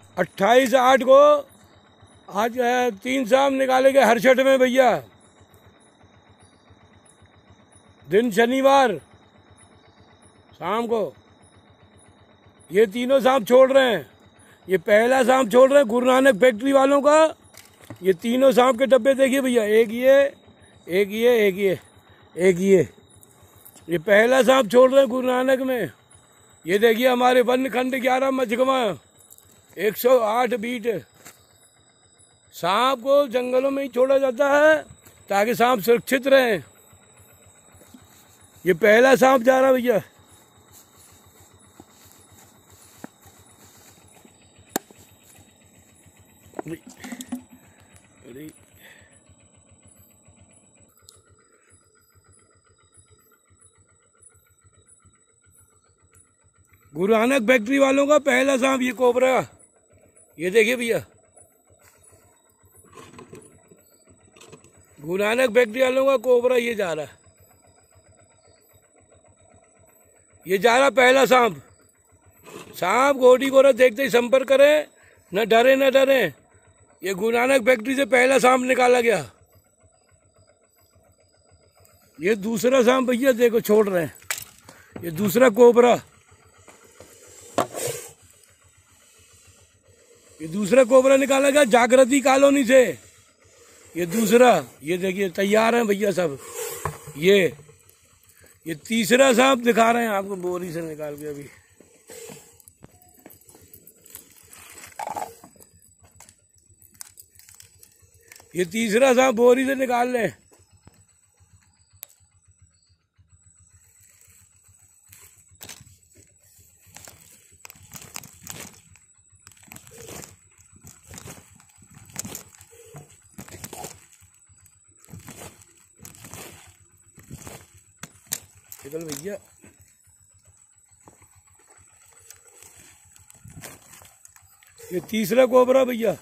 28/8 को आज 3 सांप निकाले गए हरछठ में भैया। दिन शनिवार शाम को ये तीनों सांप छोड़ रहे हैं। ये पहला सांप छोड़ रहे हैं गुरु नानक फैक्ट्री वालों का। ये तीनों सांप के डब्बे देखिए भैया, एक ये, एक ये, एक ये, एक ये पहला सांप छोड़ रहे हैं गुरु नानक में। ये देखिए हमारे वन खंड 11 मझगवा 108 बीट। सांप को जंगलों में ही छोड़ा जाता है ताकि सांप सुरक्षित रहे। ये पहला सांप जा रहा भैया। गुरु नानक फैक्ट्री वालों का पहला सांप ये कोबरा। ये देखिए भैया, गुरु नानक फैक्ट्री वालों का कोबरा ये जा रहा। ये जा रहा पहला सांप। सांप घोड़ी गोरा देखते ही संपर्क करें, न डरे न डरे। ये गुरु नानक फैक्ट्री से पहला सांप निकाला गया। ये दूसरा सांप भैया देखो छोड़ रहे हैं। ये दूसरा कोबरा, ये दूसरा कोबरा निकाला गया जागृति कॉलोनी से। ये दूसरा, ये देखिए तैयार है भैया सब। ये तीसरा सांप दिखा रहे हैं आपको बोरी से निकाल के अभी। ये तीसरा सांप बोरी से निकाल लें। निकल भैया। ये तीसरा कोबरा भैया।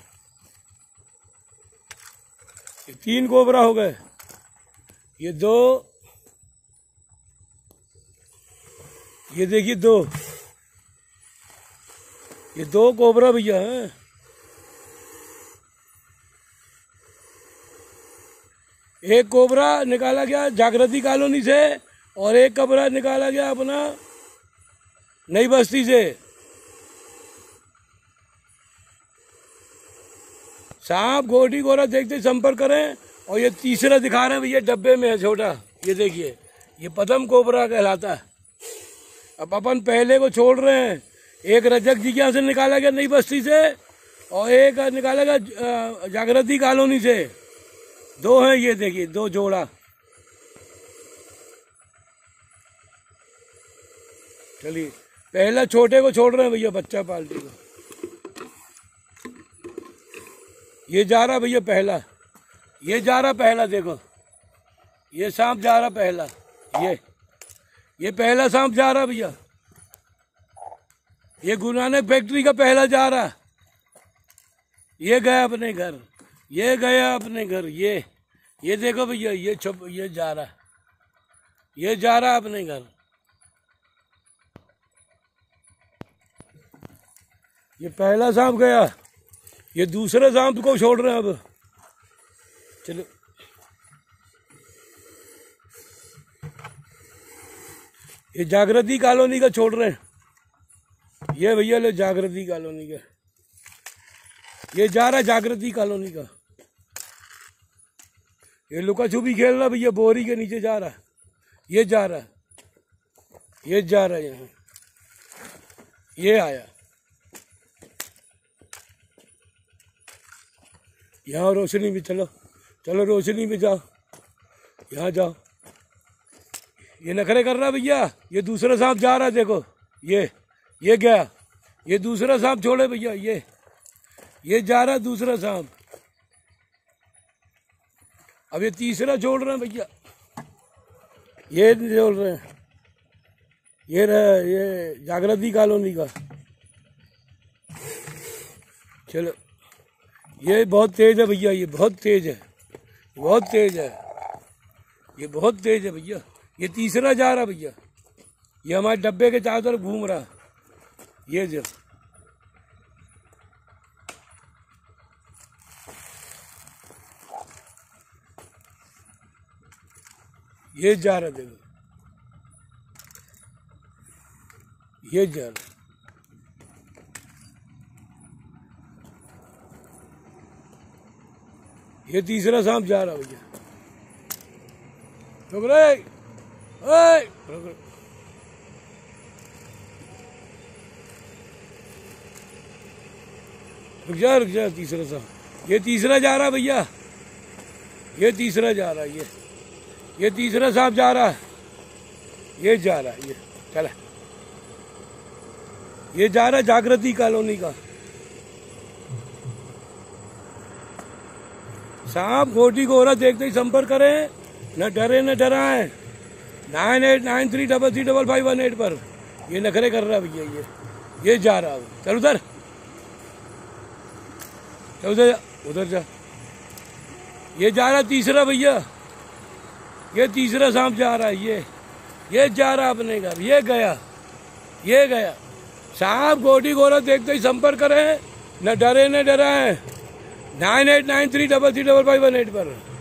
ये 3 कोबरा हो गए। ये 2, ये देखिए 2, ये 2 कोबरा भैया हैं। एक कोबरा निकाला गया जागृति कॉलोनी से और एक कोबरा निकाला गया अपना नई बस्ती से। सांप घोड़ी गोरा देखते संपर्क करें। और ये तीसरा दिखा रहे हैं भैया, डब्बे में है छोटा। ये देखिए, ये पदम कोबरा कहलाता है। अब अपन पहले को छोड़ रहे हैं। एक रजक जी के यहाँ से निकाला गया नई बस्ती से और एक निकाला गया जागृति कॉलोनी से। 2 हैं, ये देखिए 2 जोड़ा। चलिए पहला छोटे को छोड़ रहे हैं भैया, बच्चा पाल्टी को। ये जा रहा भैया पहला। ये जा रहा पहला, देखो ये सांप जा रहा पहला। ये पहला सांप जा रहा भैया। ये गुरु नानक फैक्ट्री का पहला जा रहा। ये गया अपने घर, ये गया अपने घर। ये देखो भैया, ये जा रहा, ये जा रहा अपने घर। ये पहला सांप गया। ये दूसरे सांप को छोड़ रहे हैं अब। चलो ये जागृति कॉलोनी का छोड़ रहे हैं। ये भैया ले जागृति कॉलोनी का। ये जा रहा जागृति कॉलोनी का। ये लुका छुपी खेल रहा भैया, बोरी के नीचे जा रहा। ये जा रहा, ये जा रहा यहाँ। ये आया यहाँ रोशनी में। चलो चलो रोशनी में जाओ, यहाँ जाओ। ये नखरे कर रहा भैया। ये दूसरा सांप जा रहा, देखो ये गया। ये दूसरा सांप छोड़े भैया। ये जा रहा दूसरा सांप। अब ये तीसरा छोड़ रहे हैं भैया। ये छोड़ रहे हैं। ये जागृति कॉलोनी का। चलो ये बहुत तेज है भैया, ये बहुत तेज है, बहुत तेज है, ये बहुत तेज है भैया। ये तीसरा जा रहा भैया। ये हमारे डब्बे के चारों तरफ घूम रहा। ये जो ये जा रहा, देखो ये जा रहा। ये तीसरा सांप जा रहा भैया। रुक रहे, रुक रहे। रुक जा तीसरा सांप। ये तीसरा जा रहा भैया, ये तीसरा जा रहा है। ये तीसरा सांप जा रहा है, ये जा रहा है। ये चला, ये जा रहा जागृति कॉलोनी का सांप। घोटी घोरा देखते ही संपर्क करें, न डरे न डराएं। 9893335518 पर। ये नखरे कर रहा भैया, ये जा रहा। चल उधर, चल उधर जा। ये जा रहा तीसरा भैया, ये तीसरा सांप जा रहा है। ये जा रहा अपने घर। ये गया। सांप घोटी घोरा देखते ही संपर्क करें, न डरे न डराएं। 9893335518 पर।